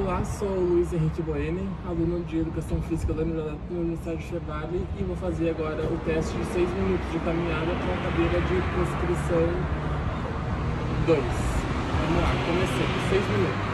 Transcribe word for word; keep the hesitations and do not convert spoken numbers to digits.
Olá, sou o Luiz Henrique Boene, aluno de Educação Física da Universidade Chevali, e vou fazer agora o teste de seis minutos de caminhada com a cadeira de proscrição dois. Vamos lá, comecei, seis minutos.